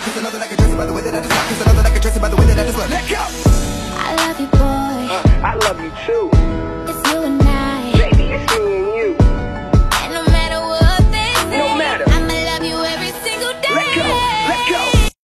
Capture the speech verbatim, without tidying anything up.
Cause I know that I can dress it by the way that I just rock. Cause I know that I can dress it by the way that I just let go. I love you, boy. uh, I love you too.